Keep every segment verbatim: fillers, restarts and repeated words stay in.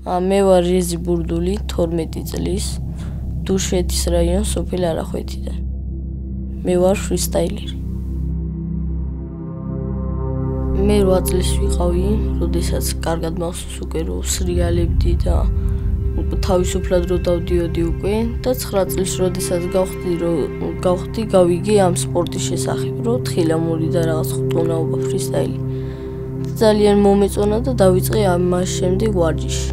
მე ვარ რეზი ბურდული, თორმეტი წლის, დუშეთის რაიონის სოფელ არახვეთიდან. მე ვარ ფრისტაილერი. მე რვა წლის ვიყავი, როდესაც კარგად მახსოვს უკვე რომ სრიალებდი და თავისუფლად რო დავდიოდი უკვე და ცხრა წლის როდესაც გავხდი რომ გავხდი გავიგე ამ სპორტის შესახებ, რომ თხილამური და რაღაც ხტუნაობა ფრისტაილი. ძალიან მომეწონა და დავიწყე ამას შემდეგ ვარჯიში.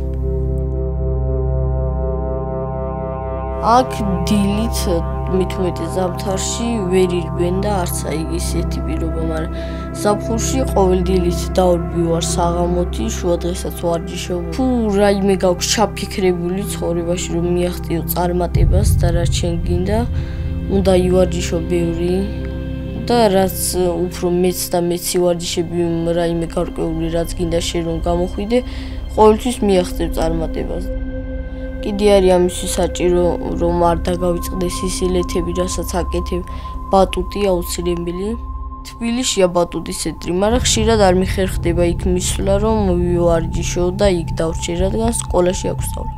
აქ დილით მით უმეტეს ზამთარში ვერ ირბენ და არც აი ისეთი პირობა, მაგრამ ზაფხულში ყოველ დილით დავდივარ საღამოთი, შუადღესაც ვარჯიშობ. თუ რაიმე გაქვს ჩაფიქრებული ცხოვრებაში რომ მიაღწიო წარმატებას და რაც შენ გინდა, უნდა ივარჯიშო ბევრი და რაც უფრო მეც და მეც ივარჯიშები რაიმე გარკვეული რაც გინდა შენ რომ გამოხვიდე, ყოველთვის მიაღწევ წარმატებას. კიდე არის ამისი საჭირო რომ არ დაგავიწყდეს ისილეთები, რასაც აკეთებ, ბატუტი აუცილებელი. თბილისშია ბატუტის ცენტრი, მაგრამ ხშირად არ მიხერხდება იქ მისვლა, რომ ვივარჯიშო და იქ დავრჩე, რადგან სკოლაში აქვს სწავლა.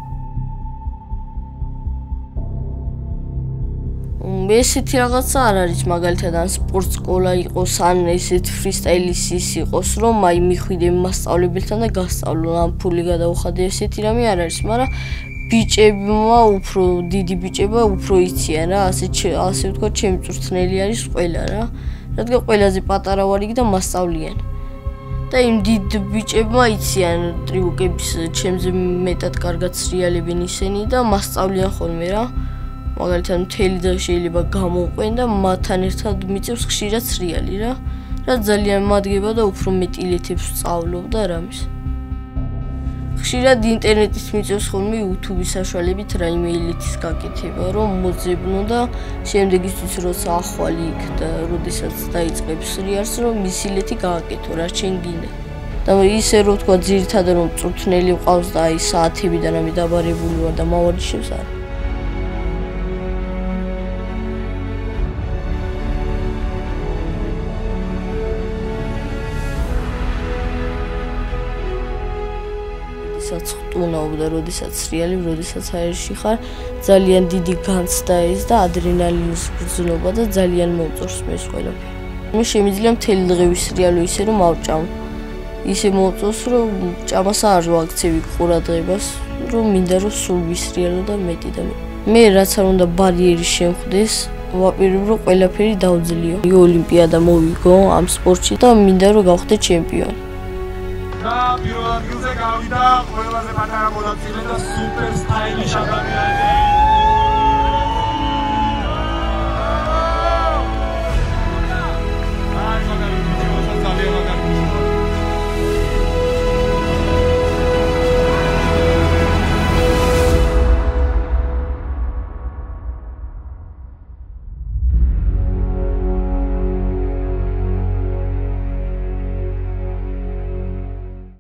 ესეთი რაღაცა არ არის, მაგალითად ან სპორტ სკოლა იყოს, ან ესეთ ფრისტაილის ის იყოს, რომ აი მიხვიდე მასწავლებელთან და გასწავლო, ან ფული გადაუხადე, ესეთი რამე არ არის, მაგრამ ბიჭებმა უფრო დიდი ბიჭება უფრო იციან რა, ასე ასე ვთქვათ, ჩემი წვრთნელი არის ყველა რა, რადგან ყველაზე პატარა ვარ იქ და მასწავლიან. და იმ დიდ ბიჭებმა იციან ტრიუკების ჩემზე მეტად კარგად სრიალებენ ისინი და მასწავლიან ხოლმე რა. მაგალითად მთელი დღე შეიძლება გამოვყვენ და მათთან ერთად მიწევს ხშირად სრიალი რა, რაც ძალიან მადგება და უფრო მეტ ილეთებს ვსწავლობ და რამის. ხშირად ინტერნეტით მიწევს ხოლმე YouTube-ის საშუალებით რაიმე ილეთის გაკეთება, რომ მოძებნო და შემდეგისთვის როცა ახალი იქ და როდესაც დაიწყებს სრიალს, რომ ის ილეთი გააკეთო, რაც შენ გინდა. და ისე რომ თქვა ძირითადად რომ წვრთნელი ვყავს და აი საათებიდან ამი დაბარებული ვარ და მავარჯიშებს არა. როდესაც ხტუნაობ და როდესაც სრიალი, როდესაც აერში ხარ, ძალიან დიდი განცდა ეს და ადრენალინის ბრძნობა და ძალიან მომწონს მე ეს ყველაფერი. მე შემიძლია მთელი დღე ვისრიალო ისე რომ ავჭამ. ისე მომწონს რომ ჭამას არ ვაქცევი ყურადღებას, რომ მინდა რომ სულ ვისრიალო და მეტი და მეტი. მე რაც არ უნდა ბარიერი შემხვდეს, ვაპირებ რომ ყველაფერი დავძლიო. ოლიმპიადა მოვიგო ამ სპორტში და მინდა რომ გავხდე ჩემპიონი. და პირველ ადგილზე გავიდა ყველაზე პატარა მონაწილე და სუპერ სტაილიში ადამიანი.